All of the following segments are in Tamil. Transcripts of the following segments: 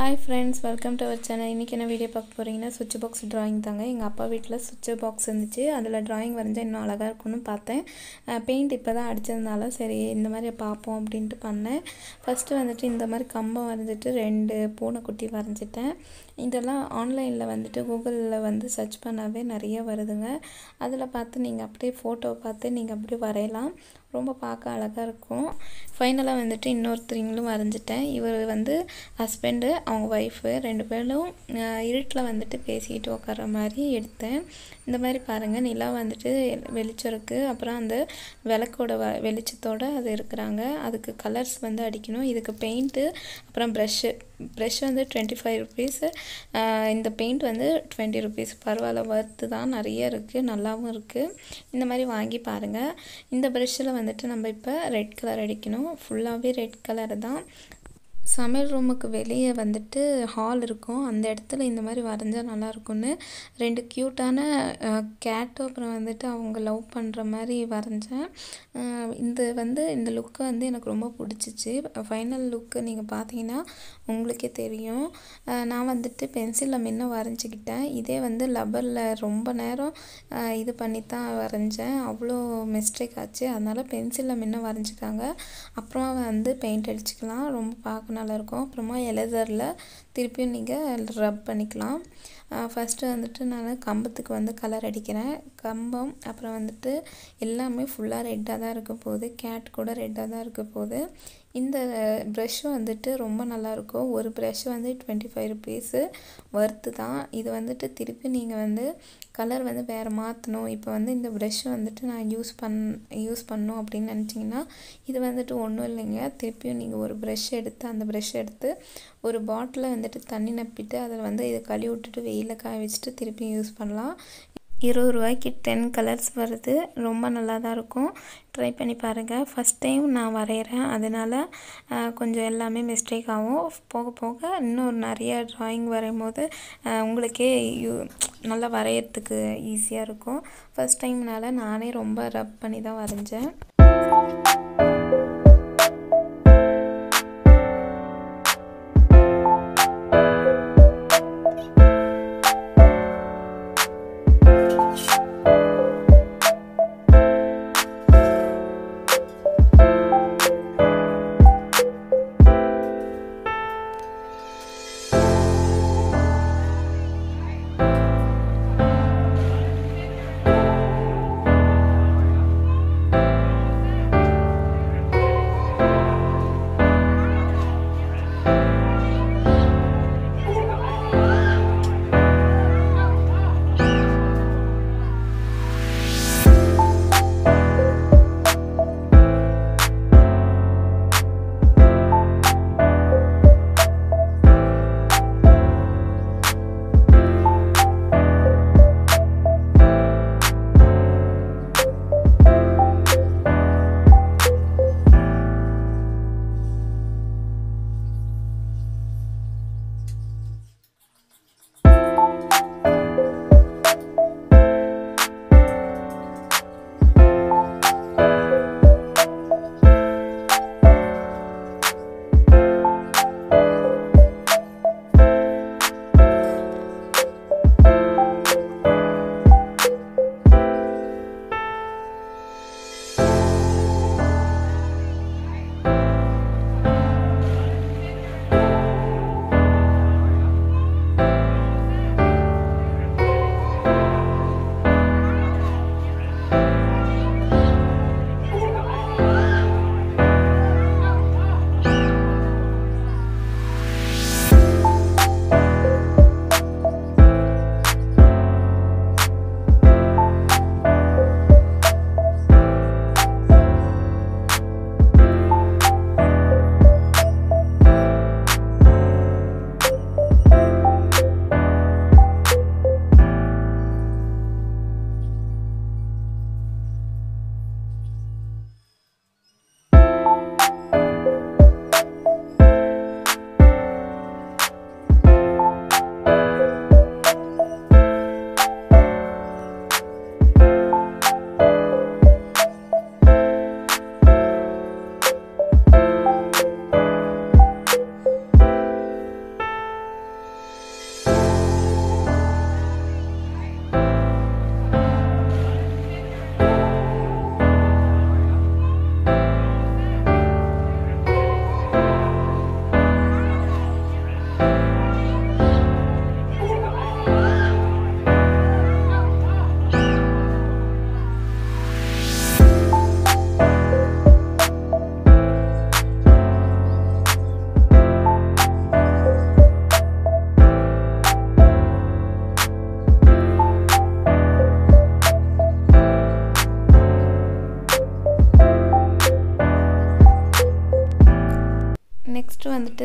Hi friends, welcome to our channel. இன்னைக்கு என்ன வீடியோ பார்க்க போறீங்கன்னா switch box drawing தாங்க. எங்க அப்பா வீட்ல switch box இருந்துச்சு. அதுல drawing வரைஞ்சா இன்னும் அழகா இருக்கும்னு பார்த்தேன். பெயிண்ட் இப்பதான் அடிச்சதனால சரி இந்த மாதிரி பாப்போம் அப்படினு பண்ணேன். ஃபர்ஸ்ட் வந்துட்டு இந்த மாதிரி கம்பம் வரைஞ்சிட்டு ரெண்டு பூனைக்குட்டி வரைஞ்சிட்டேன். இதெல்லாம் ஆன்லைன்ல வந்துட்டு கூகுள்ல வந்து சர்ச் பண்ணாவே நிறைய வருதுங்க. அதுல பார்த்து நீங்க அப்படியே போட்டோ பார்த்து நீங்க அப்படியே வரையலாம். ரொம்ப பார்க்க அழகா இருக்கும். ஃபைனலா வந்துட்டு இன்னொருத்தங்களும் வரைஞ்சிட்டேன். இவர் வந்து ஹஸ்பண்ட் அவங்க வைஃப் ரெண்டு பேரும் இருட்டில் வந்துட்டு பேசிட்டு உட்கார்ற மாதிரி எடுத்தேன். இந்த மாதிரி பாருங்க நிலா வந்துட்டு வெளிச்சம் இருக்கு. அப்புறம் அந்த விளக்கோட வெளிச்சத்தோட அது இருக்குறாங்க. அதுக்கு கலர்ஸ் வந்து அடிக்கணும். இதுக்கு பெயிண்ட் அப்புறம் பிரஷ் வந்து 25 rupees. இந்த பெயிண்ட் வந்து 20 rupees. பரவாயில்ல வர்த்து தான், நிறைய இருக்கு, நல்லாவும் இருக்கு. இந்த மாதிரி வாங்கி பாருங்க. இந்த பிரஷ்ல வந்துட்டு நம்ம இப்போ ரெட் கலர் அடிக்கணும். ஃபுல்லாவே ரெட் கலர் தான். சமையல் ரூமுக்கு வெளியே வந்துட்டு ஹால் இருக்கும். அந்த இடத்துல இந்த மாதிரி வரைஞ்சா நல்லா இருக்கும்னு ரெண்டு கியூட்டான கேட் அப்புறம் வந்துட்டு அவங்க லவ் பண்ணுற மாதிரி வரைஞ்சேன். இந்த லுக்கு வந்து எனக்கு ரொம்ப பிடிச்சிச்சு. ஃபைனல் லுக்கு நீங்கள் பார்த்தீங்கன்னா உங்களுக்கே தெரியும். நான் வந்துட்டு பென்சிலில் முன்ன வரைஞ்சிக்கிட்டேன். இதே வந்து லப்பரில் ரொம்ப நேரம் இது பண்ணி தான் வரைஞ்சேன். அவ்வளோ மிஸ்டேக் ஆச்சு. அதனால் பென்சிலில் முன்ன வரைஞ்சிக்காங்க. அப்புறமா வந்து பெயிண்ட் அடிச்சுக்கலாம். ரொம்ப பார்க்க நல்லாயிருக்கும். அப்புறமா எலேசரில் திருப்பியும் நீங்கள் ரப் பண்ணிக்கலாம். ஃபஸ்ட்டு வந்துட்டு நான் கம்பத்துக்கு வந்து கலர் அடிக்கிறேன். கம்பம் அப்புறம் வந்துட்டு எல்லாமே ஃபுல்லாக ரெட்டாக தான் இருக்க போகுது. கேட் கூட ரெட்டாக தான் இருக்க போகுது. இந்த ப்ரஷ்ஷும் வந்துட்டு ரொம்ப நல்லாயிருக்கும். ஒரு ப்ரஷ் வந்து 25 rupees வர்த்து தான். இது வந்துட்டு திருப்பி நீங்கள் வந்து கலர் வந்து வேறு மாற்றணும். இப்போ வந்து இந்த ப்ரஷ்ஷை வந்துட்டு நான் யூஸ் பண்ணணும் அப்படின்னு நினச்சிங்கன்னா இது வந்துட்டு ஒன்றும் இல்லைங்க. திருப்பியும் நீங்கள் ஒரு ப்ரஷ் எடுத்து அந்த ப்ரஷ் எடுத்து ஒரு பாட்டிலில் வந்துட்டு தண்ணி நப்பிட்டு அதில் வந்து இதை கழுவி விட்டுட்டு வெயிலில் காய வச்சுட்டு திருப்பியும் யூஸ் பண்ணலாம். 20 ரூபாய்க்கு 10 கலர்ஸ் வருது. ரொம்ப நல்லா தான் இருக்கும். ட்ரை பண்ணி பாருங்கள். ஃபஸ்ட் டைம் நான் வரைகிறேன். அதனால் கொஞ்சம் எல்லாமே மிஸ்டேக் ஆகும். போக போக இன்னும் நிறைய ட்ராயிங் வரையும் போது உங்களுக்கே நல்லா வரைகிறதுக்கு ஈஸியாக இருக்கும். ஃபஸ்ட் டைம்னால நானே ரொம்ப ரப் பண்ணி தான் வரைஞ்சேன்.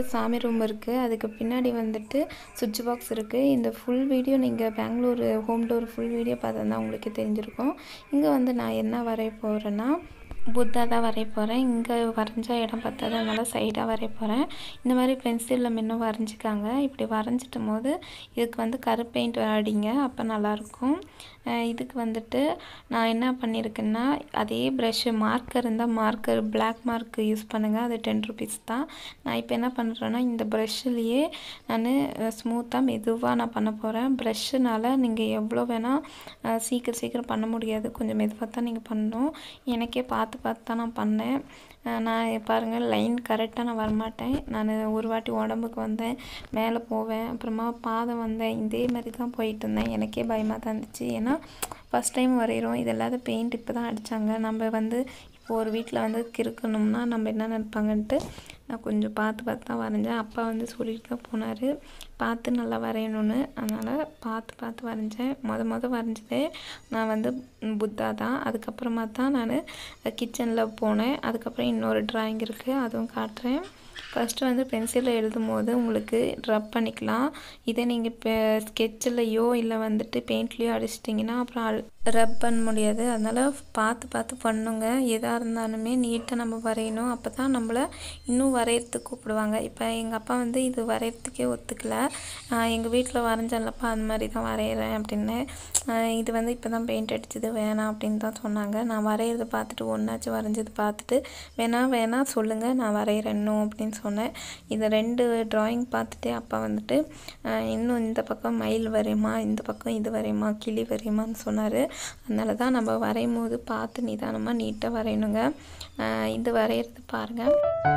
சாமி ரூம் இருக்குது. அதுக்கு பின்னாடி வந்துட்டு சுவிட்ச் பாக்ஸ் இருக்குது. இந்த ஃபுல் வீடியோ நீங்கள் Bangalore home tour full video பார்த்தா உங்களுக்கு தெரிஞ்சிருக்கும். இங்கே வந்து நான் என்ன வரைய போகிறேன்னா புத்தா தான் வரைய போகிறேன். இங்கே வரைஞ்ச இடம் பார்த்தது அதனால் சைடாக வரைய போகிறேன். இந்த மாதிரி பென்சிலில் முன்னும் வரைஞ்சிக்காங்க. இப்படி வரைஞ்சிட்டும் போது இதுக்கு வந்து கரு பெயிண்ட் அடிங்க, அப்போ நல்லாயிருக்கும். இதுக்கு வந்துட்டு நான் என்ன பண்ணியிருக்கேன்னா அதே ப்ரஷ்ஷு மார்க்கர் இருந்தால் மார்க்கர் பிளாக் மார்க் யூஸ் பண்ணுங்கள், அது 10 rupees தான். நான் இப்போ என்ன பண்ணுறேன்னா இந்த ப்ரஷ்ஷுலேயே நான் ஸ்மூத்தாக மெதுவாக நான் பண்ண போகிறேன். ப்ரஷ்ஷுனால் நீங்கள் எவ்வளோ வேணால் சீக்கிரம் பண்ண முடியாது, கொஞ்சம் மெதுவாக தான் நீங்கள் பண்ணணும். எனக்கே பார்த்து தான் நான் பண்ணேன். நான் பாருங்கள் லைன் கரெக்டாக நான் வரமாட்டேன். நான் ஒரு வாட்டி உடம்புக்கு வந்தேன், மேலே போவேன், அப்புறமா பாதம் வந்தேன், இதே மாதிரி தான் போயிட்டு இருந்தேன். எனக்கே பயமாக தான் இருந்துச்சு. ஏன்னா ஃபஸ்ட் டைம் வரைகிறோம், இது இல்லாத பெயிண்ட் இப்போ தான் அடித்தாங்க. நம்ம வந்து இப்போ ஒரு வீட்டில் வந்து கிறுக்கணும்னா நம்ம என்ன நினைப்பாங்கன்ட்டு நான் கொஞ்சம் பார்த்து தான் வரைஞ்சேன். அப்பா வந்து சொல்லிட்டு தான் போனார் பார்த்து நல்லா வரையணும்னு. அதனால் பார்த்து வரைஞ்சேன். மொதல் வரைஞ்சதே நான் வந்து புத்தா தான். அதுக்கப்புறமா தான் நான் கிச்சனில் போனேன். அதுக்கப்புறம் இன்னொரு ட்ராயிங் இருக்குது, அதுவும் காட்டுறேன். ஃபஸ்ட்டு வந்து பென்சிலில் எழுதும் போது உங்களுக்கு ரப் பண்ணிக்கலாம். இதே நீங்கள் இப்போ ஸ்கெட்சிலையோ இல்லை வந்துட்டு பெயிண்ட்லேயோ அடிச்சிட்டிங்கன்னா அப்புறம் ரப் பண்ண முடியாது. அதனால் பார்த்து பண்ணுங்க. எதாக இருந்தாலுமே நீட்டாக நம்ம வரையணும், அப்போ தான் நம்மளை இன்னும் வரைகிறதுக்கு கூப்பிடுவாங்க. இப்போ எங்கள் அப்பா வந்து இது வரைகிறதுக்கே ஒத்துக்கலை. எங்கள் வீட்டில் வரைஞ்சல்லப்பா அந்த மாதிரி தான் வரைகிறேன் அப்படின்னு. இது வந்து இப்போ தான் பெயிண்ட் அடிச்சது வேணாம் அப்படின்னு தான் சொன்னாங்க. நான் வரைகிறத பார்த்துட்டு ஒன்றாச்சும் வரைஞ்சது பார்த்துட்டு வேணாம் சொல்லுங்கள், நான் வரைகிறேன் இன்னும் அப்படின்னு சொன்னேன். இதை 2 ட்ராயிங் பார்த்துட்டு அப்பா வந்துட்டு இன்னும் இந்த பக்கம் மயில் வரையுமா, இந்த பக்கம் இது வரையுமா, கிளி வரையுமான்னு சொன்னார். அதனால தான் நம்ம வரையும் போது பார்த்து நிதானமாக நீட்டாக வரையணுங்க. இது வரைகிறது பாருங்கள்.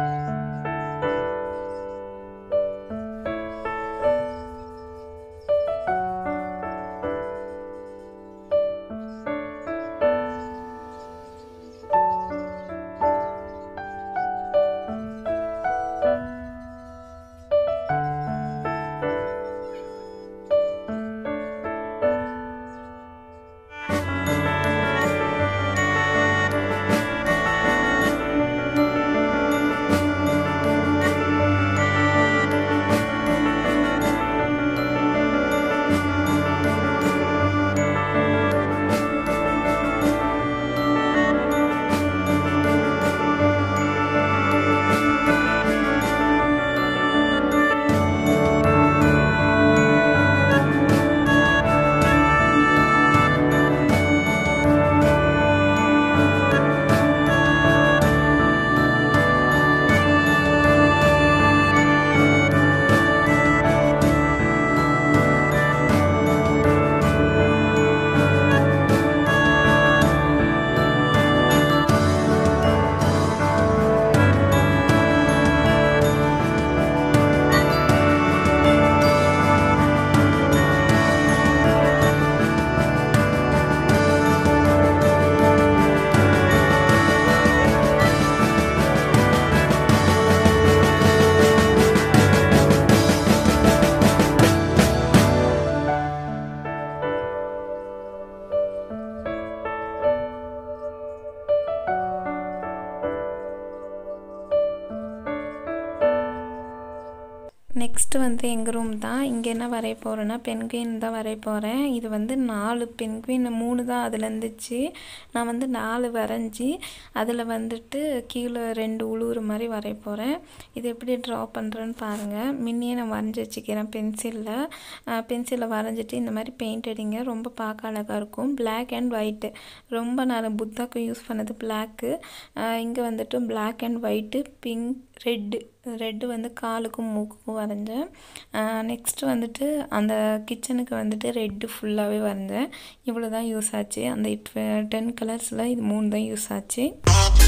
நெக்ஸ்ட்டு வந்து எங்கள் ரூம் தான். இங்கே என்ன வரைய போகிறேன்னா பென்குயின் தான் வரைய போகிறேன். இது வந்து 4 பென்குயின், 3 தான் அதில் இருந்துச்சு. நான் வந்து 4 வரைஞ்சி அதில் வந்துட்டு கீழே 2 உழுவுற மாதிரி வரைய போகிறேன். இது எப்படி ட்ரா பண்ணுறேன்னு பாருங்கள். முன்னையே நான் வரைஞ்சி வச்சுக்கிறேன் பென்சிலில் வரைஞ்சிட்டு இந்த மாதிரி பெயிண்ட் அடிங்க, ரொம்ப பார்க்க அழகாக இருக்கும். பிளாக் அண்ட் ஒயிட்டு, ரொம்ப நான் புத்தாக்கு யூஸ் பண்ணது பிளாக்கு. இங்கே வந்துட்டு black and white, pink, red வந்து காலுக்கும் மூக்குக்கும் வரைஞ்சேன். நெக்ஸ்ட்டு வந்துட்டு அந்த கிச்சனுக்கு வந்துட்டு ரெட்டு ஃபுல்லாகவே வரைஞ்சேன். இவ்வளோ தான் யூஸ் ஆச்சு. அந்த 10 கலர்ஸில் இது 3 தான் யூஸ் ஆச்சு.